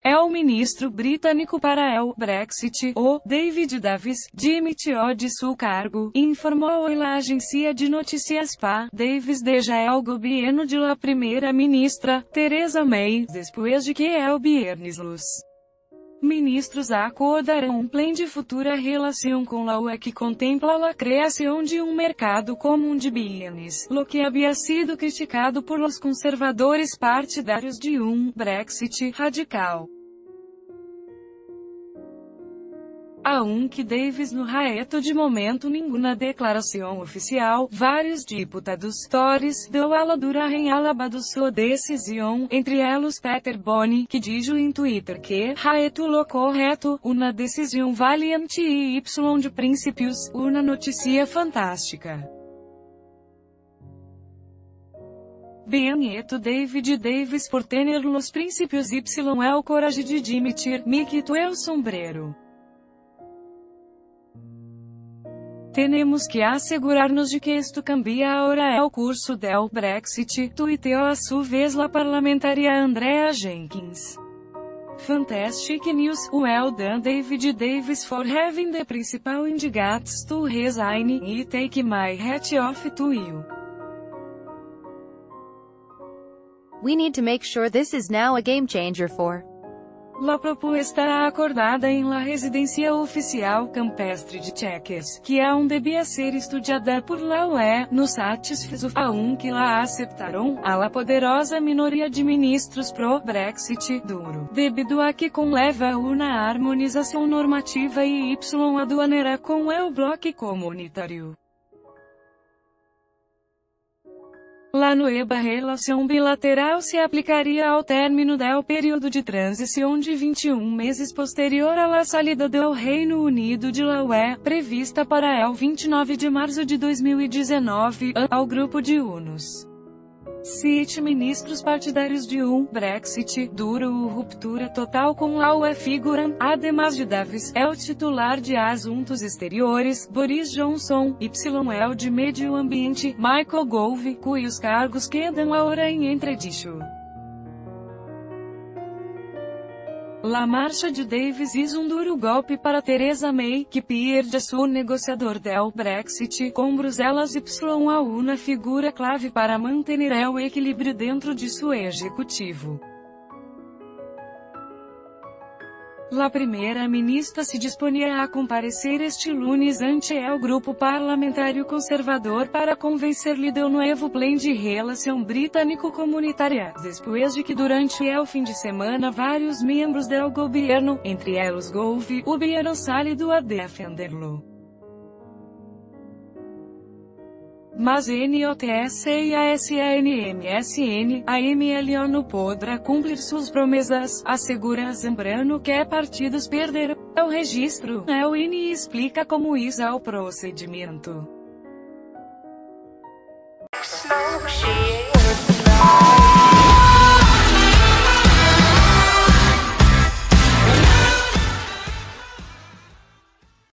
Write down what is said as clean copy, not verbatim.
é o ministro britânico para o Brexit, o David Davis, demitiu de seu cargo, informou a agência de notícias PA. Davis deixa o governo de la primeira-ministra, Theresa May, depois de que o viernes los ministros acordaram um plano de futura relação com a UE que contempla a criação de um mercado comum de bienes, lo que havia sido criticado por los conservadores partidários de um Brexit radical. Aunque Davis no reto de momento nenhuma declaração oficial, vários deputados Tories dão a dura realabado sua decisão, entre eles Peter Boni, que diz em Twitter que reto lo correto, uma decisão valiente e y de princípios, uma notícia fantástica. Benito David Davis por ter los princípios y el coraje de dimitir, me quito el sombrero. Temos que assegurar-nos de que isto cambia agora o curso del Brexit, tuiteou a sua vez a parlamentaria Andrea Jenkins. Fantastic News, well done David Davis for having the principal indicates to resign, e take my hat off to you. We need to make sure this is now a game changer for La propuesta acordada em la residência oficial campestre de Chequers, que debia ser estudada por la UE, nos satisfez aunque la aceptaram, a la poderosa minoria de ministros pro-Brexit duro, debido a que conleva uma harmonização normativa e y aduaneira com o bloco comunitário. La nueva relação bilateral se aplicaria ao término do período de transição de 21 meses posterior à saída do Reino Unido de la UE, prevista para o 29 de março de 2019, ao grupo de uns 7 ministros partidários de um Brexit duro ou ruptura total com a UE figuram, además de Davis, o titular de Assuntos Exteriores, Boris Johnson, el de Medio Ambiente, Michael Gove, cujos cargos quedam agora em entredicho. La marcha de Davis é um duro golpe para Theresa May, que perde seu negociador del Brexit com Bruselas y a uma figura clave para manter o equilíbrio dentro de seu executivo. La primeira-ministra se disponia a comparecer este lunes ante o grupo parlamentário conservador para convencer-lhe do novo plano de relação britânico-comunitária, depois de que durante o fim de semana vários membros do governo, entre eles Gove, hubieran salido a defenderlo. Mas NOTS e a SANMSN, a MLO não podrá cumprir suas promessas, assegura Zambrano que partidos perderam o registro. A UNI explica como isso é o procedimento.